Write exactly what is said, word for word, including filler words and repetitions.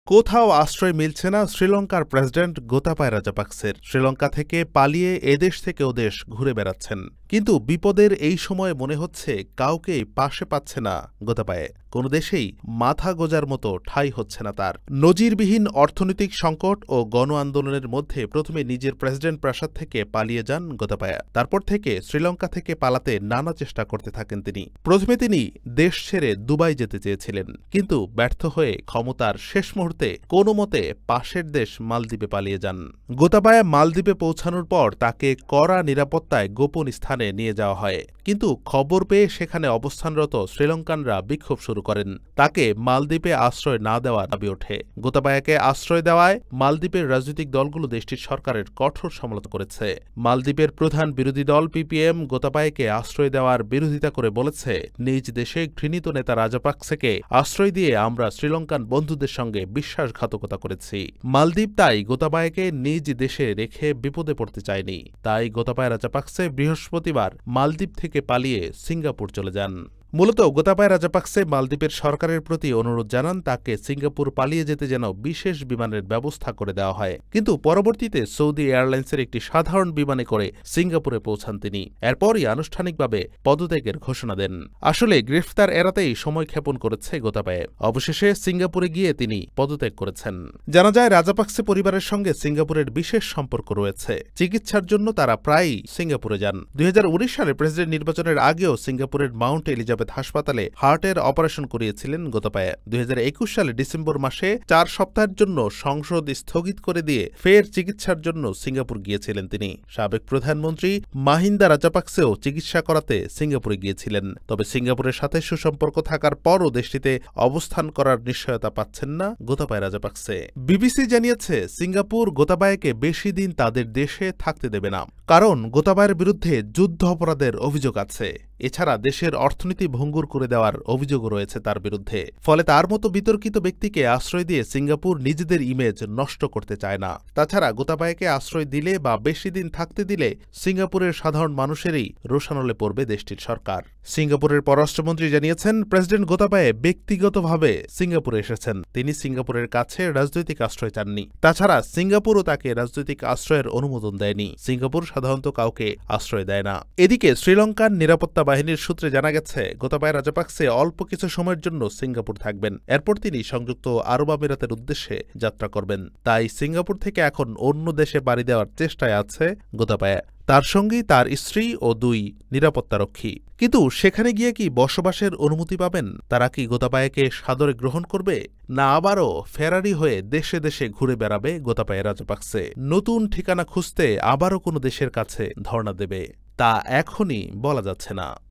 কোথাও আশ্রয় মিলছে না শ্রীলঙ্কার প্রেসিডেন্ট গোতাবায়া রাজাপাক্সের। শ্রীলঙ্কা থেকে পালিয়ে এদেশ থেকে ওদেশ ঘুরে বেড়াচ্ছেন, কিন্তু বিপদের এই সময়ে মনে হচ্ছে কাউকেই পাশে পাচ্ছে না গোতাবায়া। কোনো দেশেই মাথা গোজার মতো ঠাঁই হচ্ছে না তার। নজিরবিহীন অর্থনৈতিক সংকট ও গণ আন্দোলনের মধ্যে প্রথমে নিজের প্রেসিডেন্ট প্রাসাদ থেকে পালিয়ে যান গোতাবায়া। তারপর থেকে শ্রীলঙ্কা থেকে পালাতে নানা চেষ্টা করতে থাকেন তিনি। প্রথমে তিনি দেশ ছেড়ে দুবাই যেতে চেয়েছিলেন, কিন্তু ব্যর্থ হয়ে ক্ষমতার শেষ মুহূর্তে কোনো মতে পাশের দেশ মালদ্বীপে পালিয়ে যান। গোতাবায়া মালদ্বীপে পৌঁছানোর পর তাকে কড়া নিরাপত্তায় গোপন স্থানে নিয়ে যাওয়া হয়, কিন্তু খবর পেয়ে সেখানে অবস্থানরত শ্রীলঙ্কানরা বিক্ষোভ শুরু করেন। তাকে মালদ্বীপে আশ্রয় না দেওয়ার দাবি ওঠে। গোতাবায়াকে আশ্রয় দেওয়ায় মালদ্বীপের রাজনৈতিক দলগুলো দেশটির সরকারের কঠোর সমালোচনা করেছে। মালদ্বীপের প্রধান বিরোধী দল পিপিএম গোতাবায়াকে আশ্রয় দেওয়ার বিরোধিতা করে বলেছে, নিজ দেশে ঘৃণিত নেতা রাজাপাক্সেকে আশ্রয় দিয়ে আমরা শ্রীলঙ্কান বন্ধুদের সঙ্গে বিশ্বাসঘাতকতা করেছি। মালদ্বীপ তাই গোতাবায়াকে নিজ দেশে রেখে বিপদে পড়তে চায়নি। তাই গোতাবায়া রাজাপাক্সে বৃহস্পতিবার মালদ্বীপ থেকে পালিয়ে সিঙ্গাপুর চলে যান। মূলত গোতাবায়া রাজাপাক্সে মালদ্বীপের সরকারের প্রতি অনুরোধ জানান তাকে সিঙ্গাপুর পালিয়ে যেতে যেন বিশেষ বিমানের ব্যবস্থা করে দেওয়া হয়, কিন্তু পরবর্তীতে সৌদি এয়ারলাইন্সের একটি সাধারণ বিমানে করে সিঙ্গাপুরে পৌঁছান তিনি। এরপরই আনুষ্ঠানিকভাবে পদত্যাগের ঘোষণা দেন। আসলে গ্রেফতার এড়াতেই সময় ক্ষেপণ করেছে গোতাবায়া। অবশেষে সিঙ্গাপুরে গিয়ে তিনি পদত্যাগ করেছেন। জানা যায় রাজাপাক্সে পরিবারের সঙ্গে সিঙ্গাপুরের বিশেষ সম্পর্ক রয়েছে। চিকিৎসার জন্য তারা প্রায়ই সিঙ্গাপুরে যান। দুই হাজার উনিশ সালে প্রেসিডেন্ট নির্বাচনের আগেও সিঙ্গাপুরের মাউন্ট এলিজাবেথ হাসপাতালে হার্টের অপারেশন করিয়েছিলেন গোতাবায়া। দুই হাজার একুশ সালে ডিসেম্বর মাসে চার সপ্তাহের জন্য সংসদ স্থগিত করে দিয়ে ফের চিকিৎসার জন্য সিঙ্গাপুর গিয়েছিলেন তিনি। সাবেক প্রধানমন্ত্রী মাহিন্দা রাজাপাক্সেও চিকিৎসা করাতে সিঙ্গাপুরে গিয়েছিলেন। তবে সিঙ্গাপুরের সাথে সুসম্পর্ক থাকার পরও দেশটিতে অবস্থান করার নিশ্চয়তা পাচ্ছেন না গোতাবায়া রাজাপাক্সে। বিবিসি জানিয়েছে, সিঙ্গাপুর গোতাবায়াকে বেশি দিন তাদের দেশে থাকতে দেবে না, কারণ গোতাবায়ার বিরুদ্ধে যুদ্ধ অপরাধের অভিযোগ আছে। এছাড়া দেশের অর্থনীতি ভঙ্গুর করে দেওয়ার অভিযোগও রয়েছে তার বিরুদ্ধে। ফলে তার মতো বিতর্কিত ব্যক্তিকে আশ্রয় দিয়ে সিঙ্গাপুর নিজেদের ইমেজ নষ্ট করতে চায় না। তাছাড়া গোতাবায়াকে আশ্রয় দিলে বা বেশি দিন থাকতে দিলে সিঙ্গাপুরের সাধারণ মানুষেরই রোষানলে পড়বে দেশটির সরকার। সিঙ্গাপুরের পররাষ্ট্রমন্ত্রী জানিয়েছেন, প্রেসিডেন্ট গোতাবায়া ব্যক্তিগতভাবে সিঙ্গাপুরে এসেছেন। তিনি সিঙ্গাপুরের কাছে রাজনৈতিক আশ্রয় চাননি। তাছাড়া সিঙ্গাপুরও তাকে রাজনৈতিক আশ্রয়ের অনুমোদন দেয়নি। সিঙ্গাপুর সাধারণত কাউকে আশ্রয় দেয় না। এদিকে শ্রীলঙ্কার নিরাপত্তা বাহিনীর সূত্রে জানা গেছে, গোতাবায়া রাজাপাক্সে অল্প কিছু সময়ের জন্য সিঙ্গাপুর থাকবেন। এরপর তিনি সংযুক্ত আরব আমিরাতের উদ্দেশ্যে যাত্রা করবেন। তাই সিঙ্গাপুর থেকে এখন অন্য দেশে পাড়ি দেওয়ার চেষ্টায় আছে গোতাবায়া। তার সঙ্গেই তার স্ত্রী ও দুই নিরাপত্তারক্ষী। কিন্তু সেখানে গিয়ে কি বসবাসের অনুমতি পাবেন? তারা কি গোতাবায়াকে সাদরে গ্রহণ করবে, না আবারও ফেরারি হয়ে দেশে দেশে ঘুরে বেড়াবে গোতাবায়া রাজাপাক্সে? নতুন ঠিকানা খুঁজতে আবারও কোনো দেশের কাছে ধর্ণা দেবে, তা এখনই বলা যাচ্ছে না।